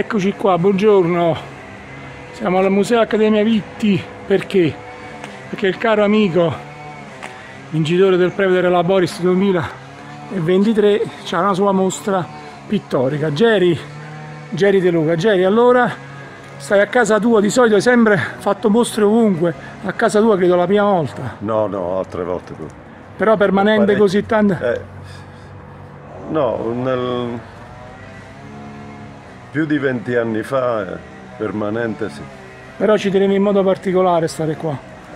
Eccoci qua, buongiorno. Siamo al Museo Accademia Vitti. Perché? Perché il caro amico vincitore del premio della Laboris 2023 ha una sua mostra pittorica. Geri De Luca. Geri, allora stai a casa tua, di solito hai sempre fatto mostre ovunque, a casa tua credo la prima volta. No, altre volte pure. Però permanente così tanto? No, più di 20 anni fa, permanente sì. Però ci tenevi in modo particolare stare qua.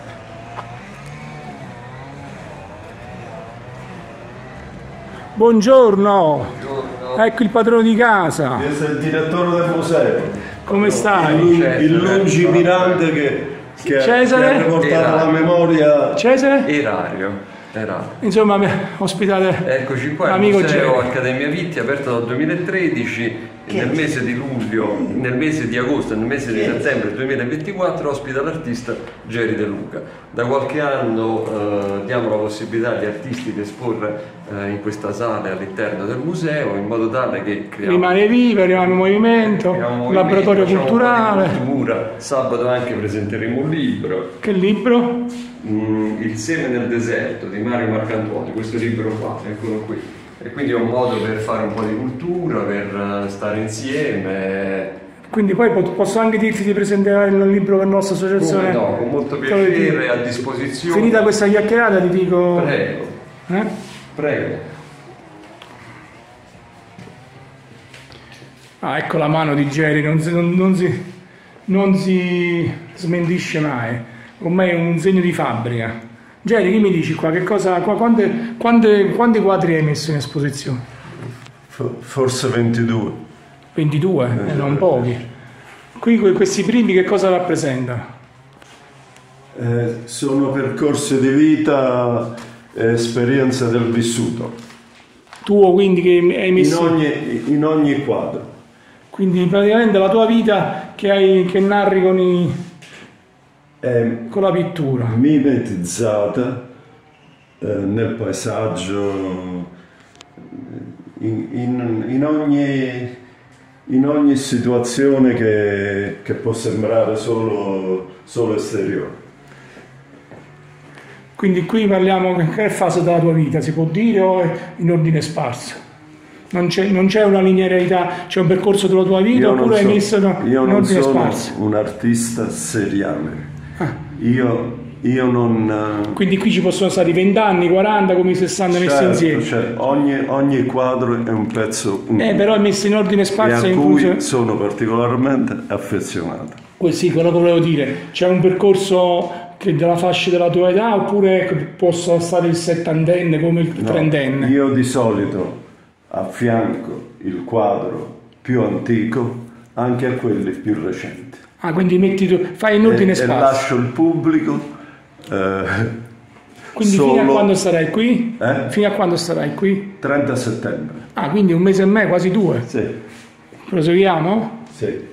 Buongiorno! Buongiorno. Ecco il padrone di casa. Io sono il direttore del museo. Come stai? Il lungimirante che Cesare? ha riportato la memoria. Cesare? Erario. Insomma, ospitate. Eccoci qua, amico il Museo Geri. Accademia Vitti, aperto dal 2013, nel mese di luglio, nel mese di agosto e nel mese di settembre 2024 ospita l'artista Geri De Luca. Da qualche anno diamo la possibilità agli artisti di esporre in questa sala all'interno del museo, in modo tale che rimane viva, rimane in movimento, un laboratorio culturale. Cultura. Sabato anche presenteremo un libro. Che libro? Il seme nel deserto di Mario Marcantuoni, questo libro qua, eccolo qui. E quindi è un modo per fare un po' di cultura, per stare insieme. Quindi poi posso anche dirti di presentare il libro per la nostra associazione? Come no, con molto piacere, a disposizione. Finita questa chiacchierata ti dico... Prego. Prego. Ah, ecco la mano di Geri, non si smentisce mai. Ormai è un segno di fabbrica. Geri, che mi dici qua? Che cosa, quanti quadri hai messo in esposizione? Forse 22. 22? Non pochi. Qui questi primi che cosa rappresentano? Sono percorsi di vita, esperienze del vissuto. Tuo, quindi, che hai messo... In ogni quadro. Quindi praticamente la tua vita che narri con la pittura. Mimetizzata nel paesaggio, in ogni situazione che può sembrare solo esteriore. Quindi qui parliamo che fase della tua vita, si può dire, o è in ordine sparso? Non c'è una linearità, c'è un percorso della tua vita, oppure hai messo in ordine sparso? Io non sono un artista seriale. Io non... Quindi qui ci possono stare 20 anni, 40, come i 60 messi insieme. Cioè, ogni quadro è un pezzo unico. Però è messo in ordine sparso e a in cui funzione... sono particolarmente affezionato. Sì, quello che volevo dire. C'è un percorso della fascia della tua età, oppure posso stare il settantenne come il trentenne? Io di solito affianco il quadro più antico anche a quelli più recenti. Ah, quindi fai in ordine sparso. E lascio il pubblico. Quindi fino a quando sarai qui? Fino a quando sarai qui? 30 settembre. Ah, quindi un mese e mezzo, quasi 2. Sì. Proseguiamo? Sì.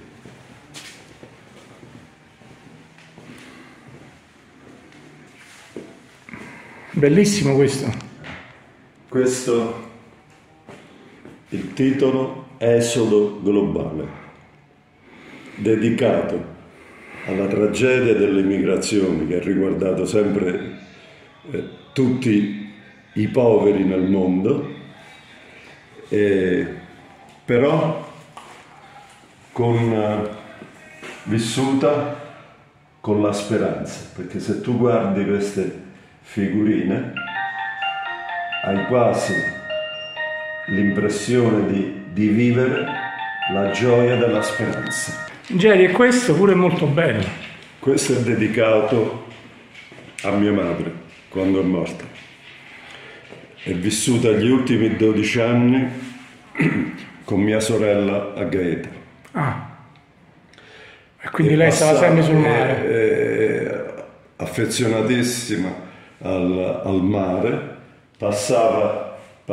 Bellissimo questo. Questo il titolo Esodo globale, dedicato alla tragedia delle migrazioni che ha riguardato sempre tutti i poveri nel mondo, però vissuta con la speranza, perché se tu guardi queste figurine hai quasi l'impressione di vivere la gioia della speranza. Geri, e questo pure è molto bello. Questo è dedicato a mia madre quando è morta. È vissuta gli ultimi 12 anni con mia sorella a Gaeta. Ah, e quindi lei stava sempre sul mare. Affezionatissima al mare, passava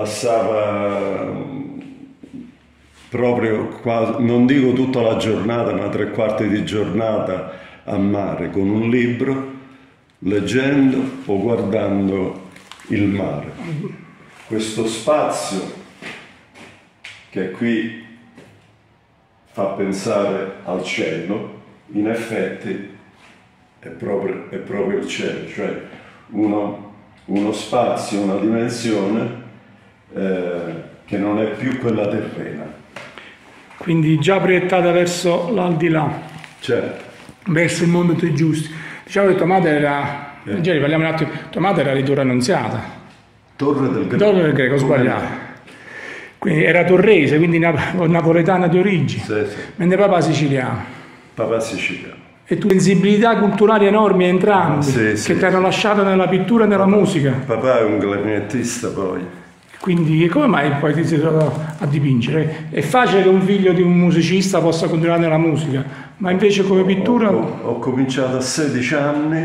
proprio quasi, non dico tutta la giornata, ma 3/4 di giornata a mare con un libro, leggendo o guardando il mare. Questo spazio che qui fa pensare al cielo, in effetti è proprio il cielo, cioè uno spazio, una dimensione che non è più quella terrena. Quindi già proiettata verso l'aldilà, Certo. verso il mondo dei giusti. Diciamo che tua madre era, Geri, parliamo un attimo, tua madre era di Torre Annunziata. Torre del Greco. Torre del Greco, ho sbagliato. Quindi era torrese, quindi napoletana di origine, Sì. mentre papà siciliano. Papà siciliano. E tu sensibilità culturali enormi entrambi, Sì. che ti hanno lasciato nella pittura e nella musica. Papà è un clarinettista poi. Quindi come mai poi ti sei trovato a dipingere? È facile che un figlio di un musicista possa continuare nella musica, ma invece come pittura... Ho cominciato a 16 anni,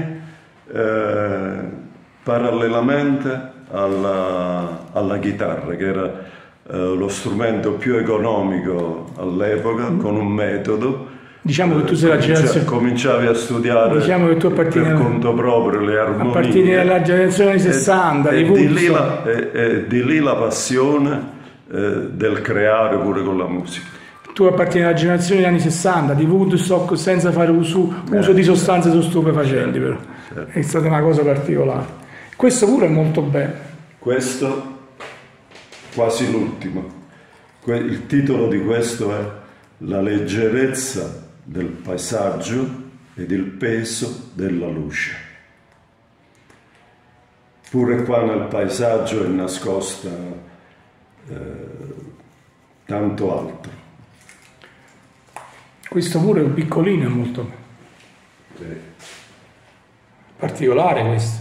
parallelamente alla chitarra, che era lo strumento più economico all'epoca, con un metodo. Diciamo che tu sei la generazione... Cominciavi a studiare, diciamo che tu appartieni per conto proprio, le armonie. Appartieni alla generazione anni 60, e di lì la passione del creare pure con la musica. Tu appartieni alla generazione degli anni 60, di Woodstock senza fare uso di sostanze stupefacenti, però. Certo. È stata una cosa particolare. Questo pure è molto bello. Questo quasi l'ultimo. Il titolo di questo è La leggerezza del paesaggio ed il peso della luce. Pure qua nel paesaggio è nascosta tanto altro. Questo pure è un piccolino, è molto particolare questo.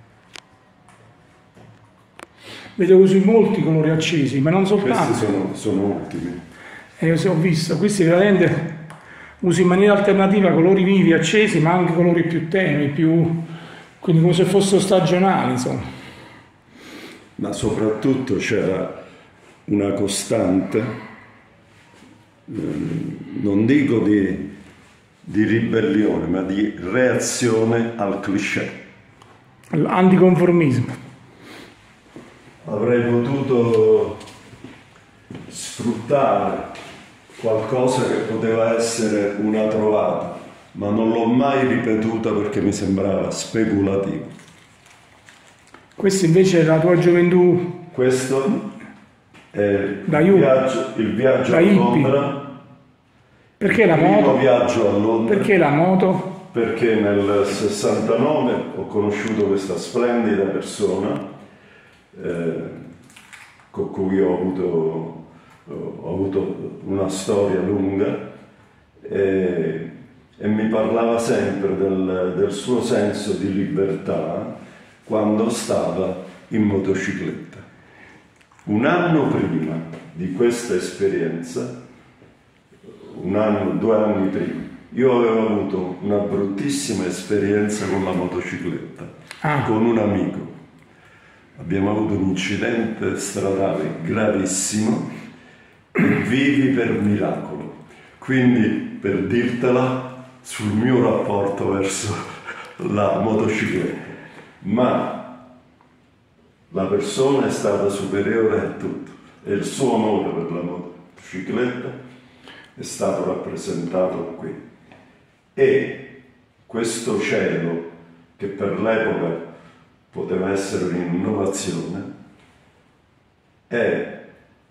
Vedo che usi molti colori accesi, ma non soltanto. Questi sono ultimi. Io ho visto, questi veramente usi in maniera alternativa colori vivi, accesi, ma anche colori più tenui, quindi come se fossero stagionali, insomma. Ma soprattutto c'era una costante, non dico di ribellione, ma di reazione al cliché. L'anticonformismo. Avrei potuto sfruttare qualcosa che poteva essere una trovata, ma non l'ho mai ripetuta perché mi sembrava speculativo. Questo invece è la tua gioventù. Questo è il viaggio da a hippie. Londra. Perché la Il primo moto? viaggio a Londra. Perché la moto? Perché nel 69 ho conosciuto questa splendida persona con cui ho avuto una storia lunga e mi parlava sempre del suo senso di libertà quando stava in motocicletta. Un anno prima di questa esperienza, 2 anni prima, io avevo avuto una bruttissima esperienza con la motocicletta, con un amico. Abbiamo avuto un incidente stradale gravissimo e vivi per miracolo. Quindi, per dirtela, sul mio rapporto verso la motocicletta. Ma la persona è stata superiore a tutto e il suo amore per la motocicletta è stato rappresentato qui. E questo cielo, che per l'epoca poteva essere un'innovazione, è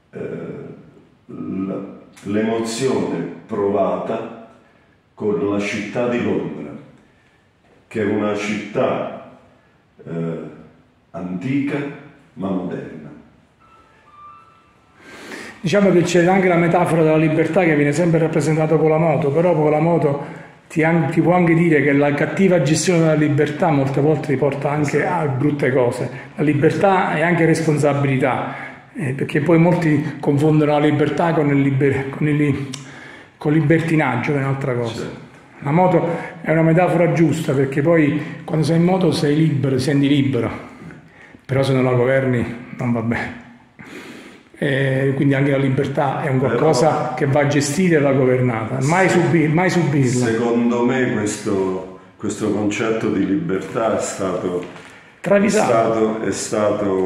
l'emozione provata con la città di Londra, che è una città antica ma moderna. Diciamo che c'è anche la metafora della libertà che viene sempre rappresentata con la moto, però con la moto ti può anche dire che la cattiva gestione della libertà molte volte ti porta anche a brutte cose. La libertà è anche responsabilità, perché poi molti confondono la libertà con il libertinaggio, che è un'altra cosa. Certo. La moto è una metafora giusta, perché poi quando sei in moto sei libero, ti senti libero, però se non la governi non va bene. Quindi anche la libertà è un qualcosa che va gestita e va governata, mai subirla. Secondo me questo concetto di libertà è stato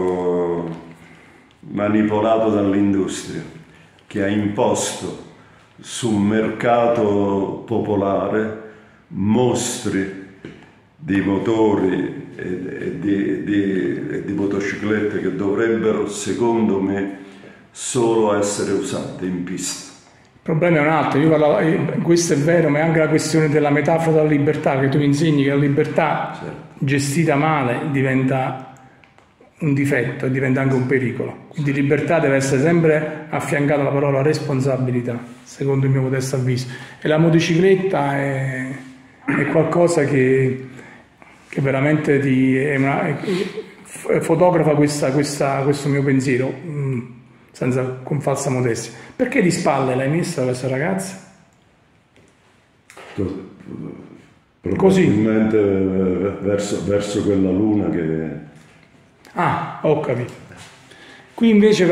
manipolato dall'industria, che ha imposto su un mercato popolare mostri di motori e di motociclette che dovrebbero, secondo me, solo essere usate in pista. Il problema è un altro, questo è vero, ma è anche la questione della metafora della libertà, che tu mi insegni che la libertà gestita male diventa un difetto e diventa anche un pericolo. Quindi libertà deve essere sempre affiancata alla parola responsabilità, secondo il mio modesto avviso. E la motocicletta è qualcosa che veramente fotografa questo mio pensiero, con falsa modestia. Perché di spalle l'hai messa questa ragazza? Probabilmente verso quella luna che... Ah, ho capito. Qui invece,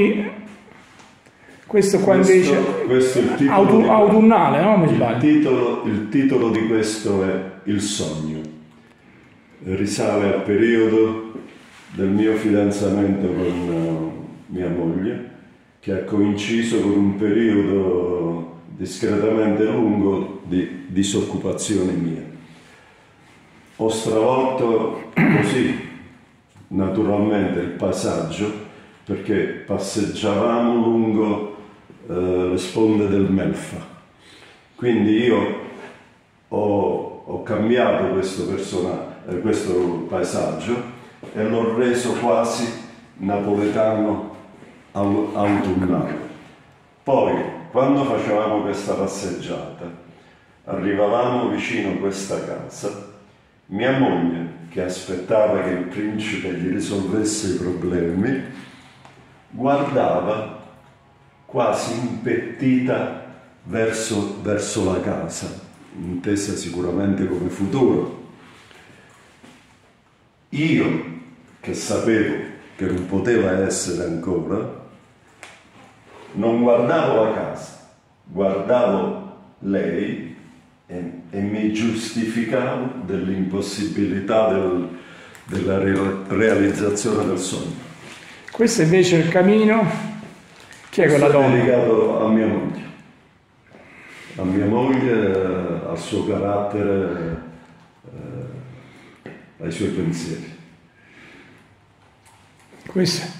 questo qua invece questo è il titolo autunnale, no? Mi sbaglio. Il titolo di questo è Il sogno. Risale al periodo del mio fidanzamento con mia moglie, che ha coinciso con un periodo discretamente lungo di disoccupazione mia. Ho stravolto così naturalmente il paesaggio, perché passeggiavamo lungo le sponde del Melfa. Quindi io ho cambiato questo paesaggio e l'ho reso quasi napoletano autunnale. Poi, quando facevamo questa passeggiata, arrivavamo vicino a questa casa, mia moglie, che aspettava che il principe gli risolvesse i problemi, guardava quasi impettita verso la casa, intesa sicuramente come futuro. Io, che sapevo che non poteva essere ancora, non guardavo la casa, guardavo lei e mi giustificavo dell'impossibilità della realizzazione del sogno. Questo invece è il cammino. Chi è quella donna? È dedicato a mia moglie, al suo carattere, ai suoi pensieri. Questo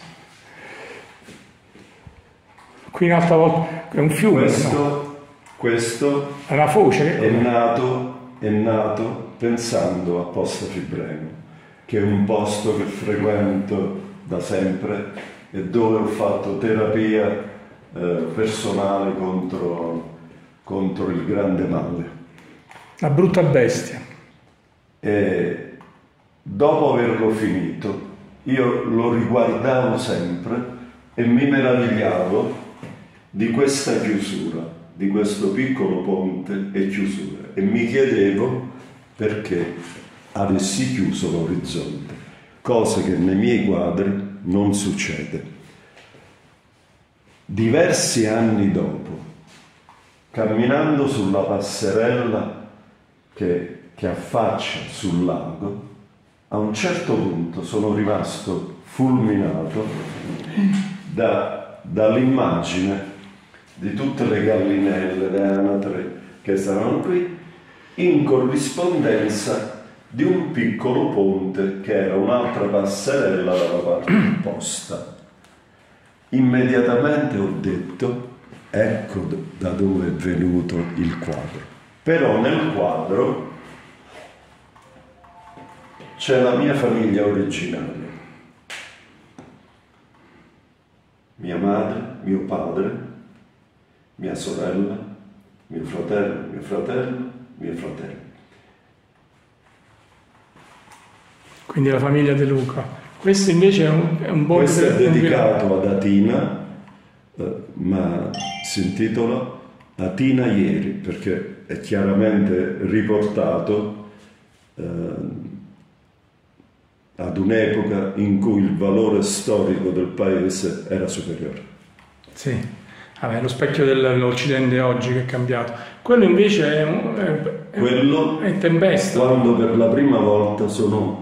qui un'altra volta è un fiume. Questo è una foce. È nato pensando a Posta Fibreno, che è un posto che frequento da sempre e dove ho fatto terapia personale contro il grande male. La brutta bestia. E dopo averlo finito, io lo riguardavo sempre e mi meravigliavo di questa chiusura, di questo piccolo ponte e chiusura, e mi chiedevo perché avessi chiuso l'orizzonte, cosa che nei miei quadri non succede. Diversi anni dopo, camminando sulla passerella che affaccia sul lago, a un certo punto sono rimasto fulminato dall'immagine di tutte le gallinelle, le anatre che stavano qui, in corrispondenza di un piccolo ponte che era un'altra passerella dalla parte opposta. Immediatamente ho detto: ecco da dove è venuto il quadro. Però nel quadro c'è la mia famiglia originaria, mia madre, mio padre, mia sorella, mio fratello, mio fratello, mio fratello. Quindi la famiglia De Luca. Questo invece è un buon... Questo è dedicato ad Atina, ma si intitola Atina ieri, perché è chiaramente riportato ad un'epoca in cui il valore storico del paese era superiore. Sì, vabbè, lo specchio dell'Occidente oggi che è cambiato. Quello invece è tempesta. Quando per la prima volta sono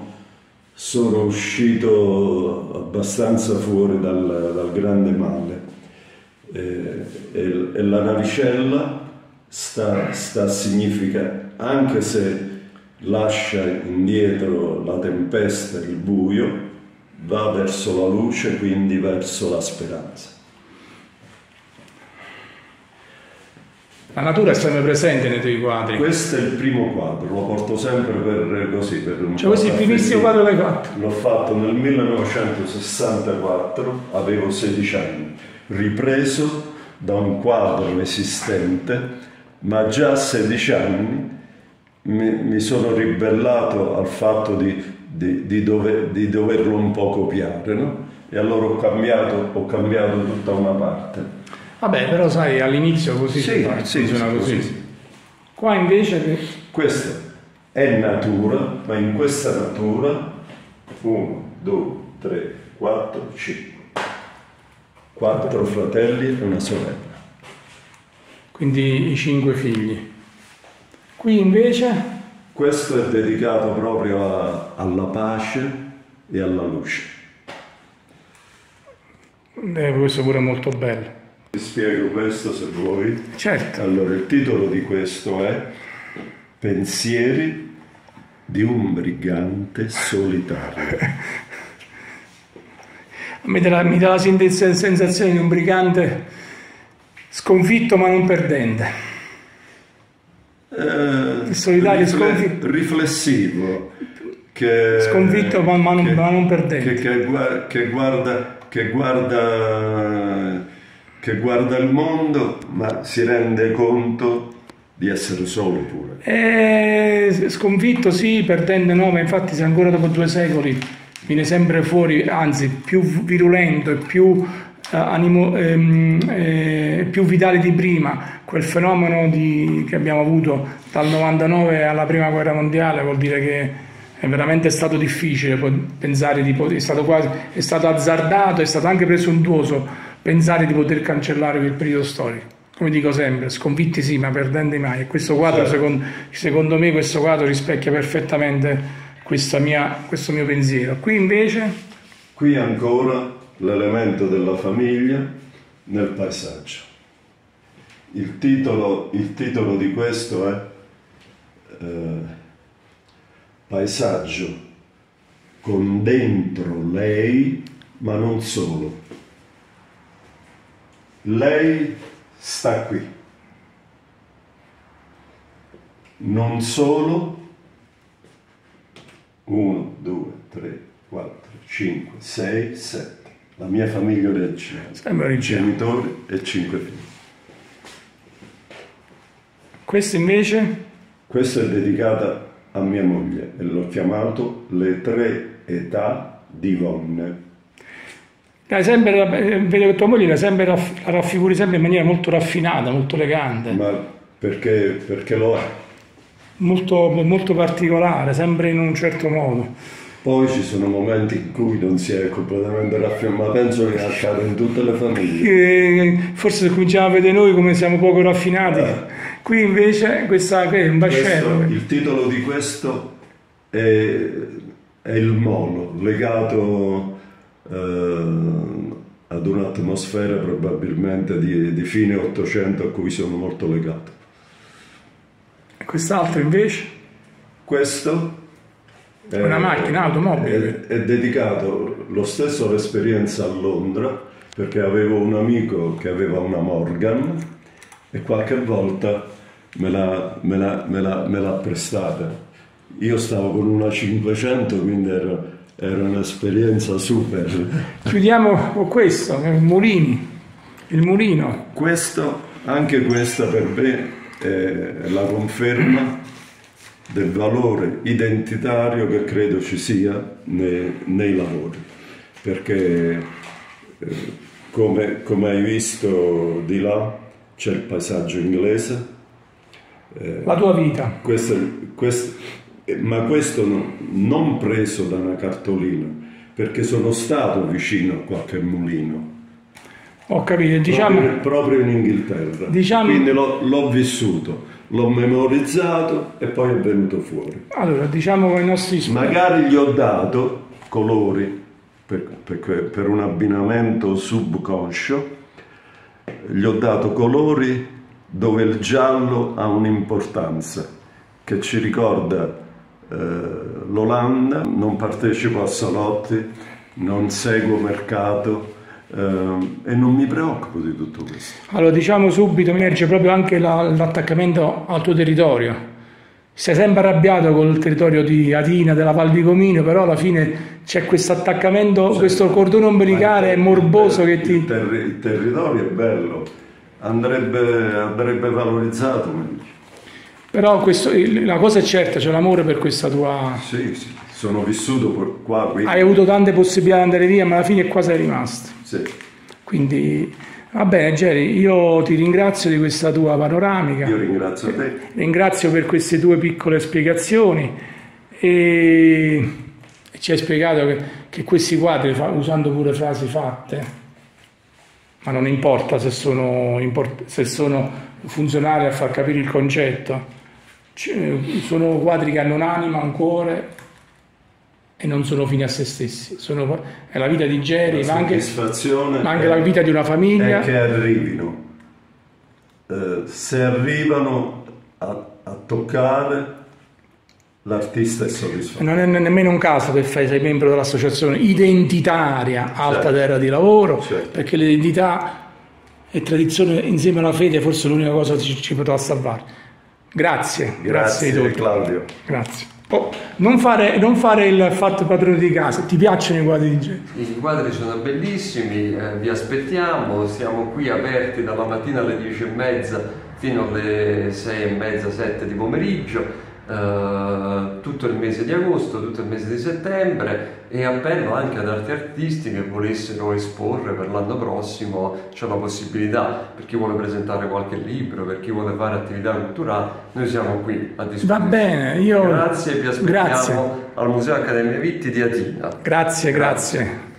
uscito abbastanza fuori dal grande male, e la navicella sta a significare, anche se lascia indietro la tempesta e il buio, va verso la luce, quindi verso la speranza. La natura è sempre presente nei tuoi quadri. Questo è il primo quadro, lo porto sempre per così, per un Cioè, questo è il primissimo quadro che hai fatto? L'ho fatto nel 1964, avevo 16 anni, ripreso da un quadro esistente, ma già a 16 anni mi sono ribellato al fatto di doverlo un po' copiare, no? E allora ho cambiato tutta una parte. Vabbè, però sai, all'inizio così funziona così. Qua invece... Questo è natura, ma in questa natura 1, 2, 3, 4, 5. 4 fratelli e una sorella. Quindi i 5 figli. Qui invece? Questo è dedicato proprio alla pace e alla luce. Questo pure è molto bello. Ti spiego questo se vuoi. Certo. Allora, il titolo di questo è Pensieri di un brigante solitario. Mi dà la sensazione di un brigante sconfitto ma non perdente. Il solitario sconfitto. Riflessivo. Sconfitto ma non perdente. Che guarda il mondo, ma si rende conto di essere solo pure. Sconfitto sì, perdente no, ma infatti se ancora dopo 2 secoli viene sempre fuori, anzi più virulento e più più vitale di prima, quel fenomeno che abbiamo avuto dal 99 alla prima guerra mondiale, vuol dire che è veramente stato difficile pensare è stato azzardato, è stato anche presuntuoso pensare di poter cancellare quel periodo storico. Come dico sempre, sconfitti sì, ma perdenti mai. E questo quadro, secondo me, questo quadro rispecchia perfettamente questo mio pensiero. Qui invece? Qui ancora l'elemento della famiglia nel paesaggio. Il titolo di questo è Paesaggio con dentro lei, ma non solo. Lei sta qui. Non solo 1, 2, 3, 4, 5, 6, 7. La mia famiglia originale. Genitori e 5 figli. Questo invece? Questo è dedicato a mia moglie e l'ho chiamato Le 3 età di Vonne. Vedo che tua moglie la raffiguri sempre in maniera molto raffinata, molto elegante. Ma perché lo è? Molto, molto particolare, sempre in un certo modo. Poi ci sono momenti in cui non si è completamente raffinata, ma penso che accade in tutte le famiglie. Forse cominciamo a vedere noi come siamo poco raffinati. Qui invece questa è un vascello. Il titolo di questo è il molo, legato ad un'atmosfera probabilmente di fine 800 a cui sono molto legato. E quest'altro invece? Questo è una macchina, automobile. È dedicato lo stesso all'esperienza a Londra, perché avevo un amico che aveva una Morgan e qualche volta me l'ha prestata. Io stavo con una 500, quindi era un'esperienza super. Chiudiamo con questo, il mulino. Anche questa per me è la conferma del valore identitario che credo ci sia nei lavori, perché come hai visto di là c'è il paesaggio inglese. La tua vita. Ma questo non preso da una cartolina, perché sono stato vicino a qualche mulino. Ho capito, proprio in Inghilterra. Quindi l'ho vissuto, l'ho memorizzato e poi è venuto fuori. Allora, diciamo con i nostri magari gli ho dato colori per un abbinamento subconscio, gli ho dato colori dove il giallo ha un'importanza, che ci ricorda l'Olanda. Non partecipo a salotti, non seguo mercato e non mi preoccupo di tutto questo. Allora, diciamo subito, emerge proprio anche l'attaccamento al tuo territorio. Sei sempre arrabbiato col territorio di Atina, della Val di Comino, però alla fine c'è questo attaccamento, questo cordone ombelicale morboso che ti... Il territorio è bello, andrebbe valorizzato meglio. Però la cosa è certa, c'è l'amore per questa tua... Sì, sono vissuto qua. Quindi... Hai avuto tante possibilità di andare via, ma alla fine qua sei rimasto. Sì. Quindi, va bene Geri, io ti ringrazio di questa tua panoramica. Io ringrazio te. Ringrazio per queste tue piccole spiegazioni e ci hai spiegato che questi quadri, usando pure frasi fatte, ma non importa se sono funzionali a far capire il concetto, sono quadri che hanno un'anima, un cuore e non sono fini a se stessi. È la vita di Geri, ma anche la vita di una famiglia. È che arrivino. Se arrivano a toccare, l'artista è soddisfatto. Non è nemmeno un caso che sei membro dell'associazione identitaria Alta Terra di Lavoro, perché l'identità e tradizione insieme alla fede forse è l'unica cosa che ci potrà salvare. Grazie di tutto. Claudio. Grazie. Non fare il fatto padrone di casa. Ti piacciono i quadri di Geri? I quadri sono bellissimi, vi aspettiamo, siamo qui aperti dalla mattina alle 10:30 fino alle 6:30, 7 di pomeriggio, tutto il mese di agosto, tutto il mese di settembre, e appello anche ad altri artisti che volessero esporre per l'anno prossimo. C'è la possibilità, per chi vuole presentare qualche libro, per chi vuole fare attività culturali, noi siamo qui a disposizione. Va bene, grazie, vi aspettiamo al Museo Accademia Vitti di Atina. Grazie.